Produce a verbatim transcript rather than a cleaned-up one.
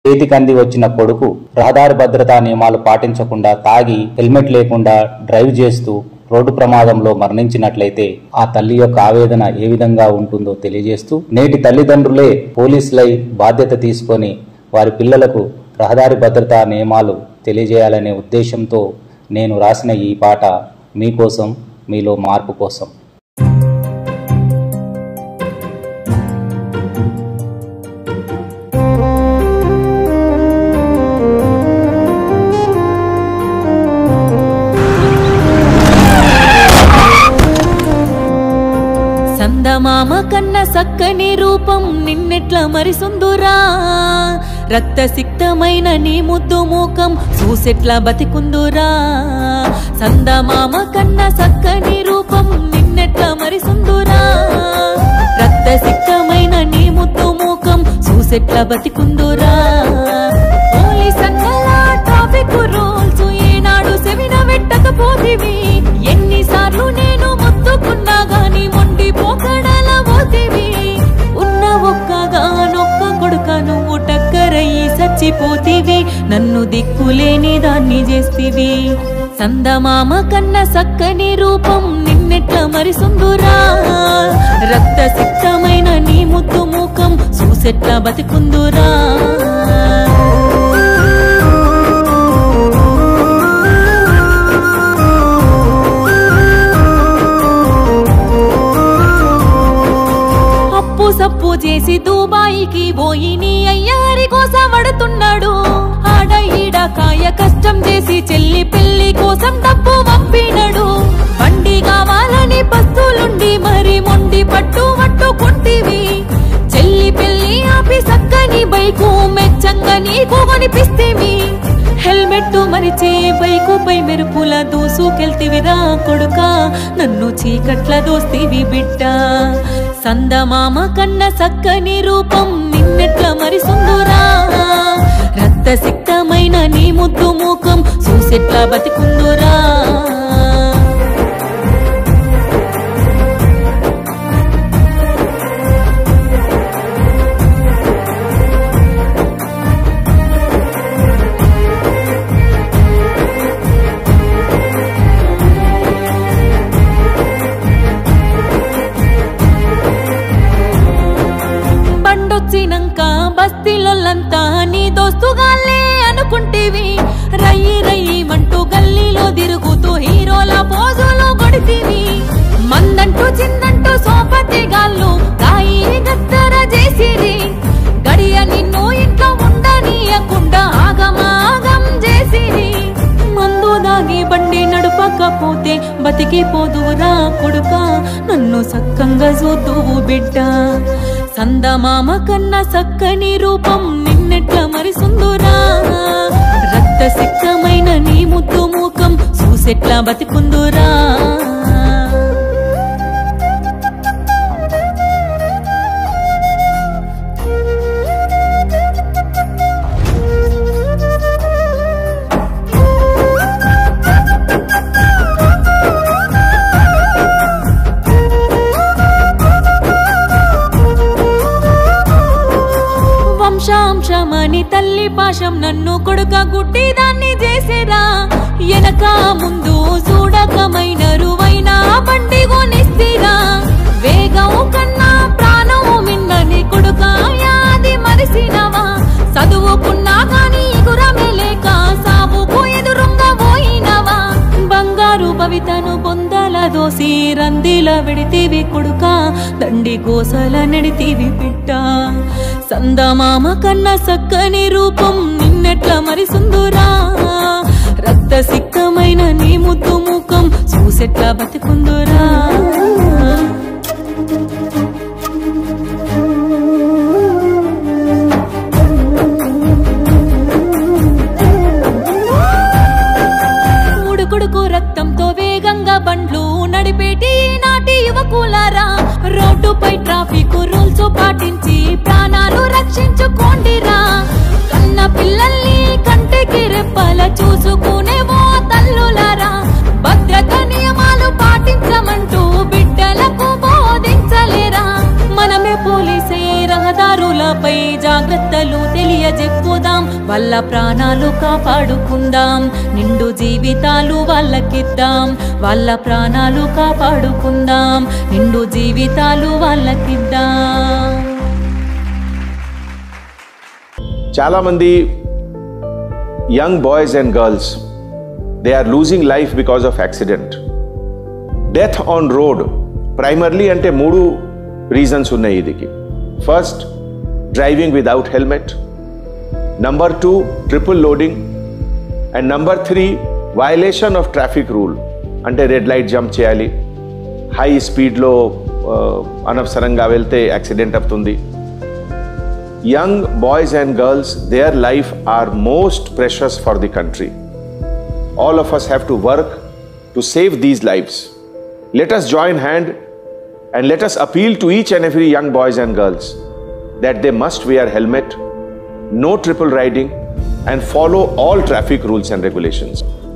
చేతికంది వచ్చిన కొడుకు రహదారి భద్రతా నియమాలు పాటించకుండా తాగి హెల్మెట్ లేకుండా డ్రైవ్ చేస్తూ రోడ్డు ప్రమాదంలో మరణించినట్లయితే ఆ తల్లి యొక్క ఆవేదన ఏ విధంగా ఉంటుందో తెలియజేస్తూ నేటి తల్లిదండ్రులే పోలీసులై బాధ్యత తీసుకొని వారి పిల్లలకు రహదారి భద్రతా నియమాలు తెలియజేయాలనే ఉద్దేశంతో నేను రాసిన ఈ పాట మీకోసం, మీలో మార్పు కోసం. సందమామ కన్న సక్కని రూపం నిన్నెట్ల మరిసుందురా, రక్త సిక్తమైన నీ ముద్దు మూకం చూసెట్ల బతికుందురా. సందమామ కన్న సక్కని రూపం నిన్నెట్ల మరిసుందురా, రక్త సిక్తమైన నీ ముద్దు మూకం చూసెట్ల బతికుందురా. పోలీసన్నల ట్రాఫిక్ రూల్స్ ఏనాడు సెవిన పెట్టకపోతివి, ఎన్నిసార్లు నేను మొత్తుకున్నా గాని మొండి పోకడల పోతివి. ఉన్న ఒక్కగా నొక్క కొడుక నువ్వు టక్కరయ్యి చచ్చిపోతివి, నన్ను దిక్కులేని దాన్ని చేస్తివి. సందమామ కన్న సక్కని రూపం నిన్నెట్ల మరిసుందురా, రక్త సిక్తమైన నీ ముద్దు మూకం చూసెట్ల బతికుందురా. సప్పు చేసి దుబాయికి పోయి నీ అయ్యారి కోసం పడుతున్నాడు. ఆడ ఈడ కాయ కష్టం చేసి చెల్లి పెళ్లి కోసం డబ్బు పంపినడు. బండి కావాలని పస్తులుండి మరి మొండి పట్టు పట్టుకుంటివి. చెల్లి పెళ్లి ఆపి సక్కని బైకు మెచ్చంగా నీకు కొనిపిస్తేవి. హెల్మెట్ మరిచి బైకు పై మెరుపుల దూసుకెళ్తివిరా కొడుక, నన్ను చీకట్ల దోస్తివి బిడ్డ. సందమామ కన్న సక్కని రూపం నిన్నెట్ల మరిసుందురా, రక్త సిక్తమైన నీ ముద్దు మూకం చూసెట్ల బతికుందురా. బండొచ్చినంక బస్తీలొల్లంతా నీ దోస్తుగాలే అనుకుంటేవి. రయ్యి రయ్యి మంటూ గల్లీలో తిరుగుతూ హీరోల పోజులు కొడితివి. మందంటూ చిందంటూ సోపతి గాళ్ళు కాయి గత్తర చేసిరి. గడియ నిన్ను ఇంట్లో ఉండనీయకుండా ఆగమాగం చేసిరి. మందు దాగి బండి నడుపకపోతే బతికిపోదురా కొడుక, నన్ను సక్కంగా చూతువు బిడ్డ. సందమామ కన్న సక్కని రూపం నిన్నెట్ల మరిసుందురా, రక్త సిక్తమైన నీ ముద్దు మూకం చూసెట్ల బతికుందురా. వంశాంశమని తల్లి పాశం నన్ను కొడుక గుడ్డి దాన్ని చేసేరా. ఎనక ముందు చూడకమైన రువైన బండి కొనిస్తిరా. వేగం కన్నా ప్రాణం మిన్నని కొడుక యాది మరిసినవా. చదువుకున్నా గాని ఎగురమే లేక సాగుకు ఎదురుంగా పోయినవా. బంగారు భవితను పొందల దోసి రందిల వెడితివి కొడుక, దండి కోసల నెడితివి బిడ్డ. సందమామ కన్న సక్కని రూపం నిన్నెట్ల మరిసుందురా, రక్త సిక్తమైన నీ ముద్దు మూకం చూసెట్ల బతికుందురా. ఉడుకుడుకు రక్తంతో వేగంగా బండ్లు నడిపేటి నాటి యువకులారా, రోడ్డుపై ట్రాఫిక్ రూల్స్ పాటించి ప్రాణాలు రక్షించుకోండిరా. కన్న పిల్లల్ని కంటికి రెప్పల చూసుకునే ఓ తల్లులారా, భద్రత నియమాలు పాటించమంటూ బిడ్డలకు బోధించలేరా. మనమే పోలీసే రహదారులపై జాగ్రత్తలు తెలియజెప్పుదాం. వాళ్ళ ప్రాణాలు కాపాడుకుందాం, నిండు జీవితాలు వాళ్ళకిద్దాం. వాళ్ళ ప్రాణాలు కాపాడుకుందాం, నిండు జీవితాలు వాళ్ళకిద్దాం. చాలా మంది young boys and girls they are losing life because of accident. Death on road primarily అంటే మూడు రీజన్స్ ఉన్నాయి ఇదికి. First, driving without helmet. Number two, triple loading. And number three, violation of traffic rule, అంటే red light jump చేయాలి, high స్పీడ్లో అనవసరంగా వెళ్తే accident అవుతుంది. Young boys and girls, their life are most precious for the country. All of us have to work to save these lives. Let us join hand and let us appeal to each and every young boys and girls that they must wear helmet, no triple riding, and follow all traffic rules and regulations.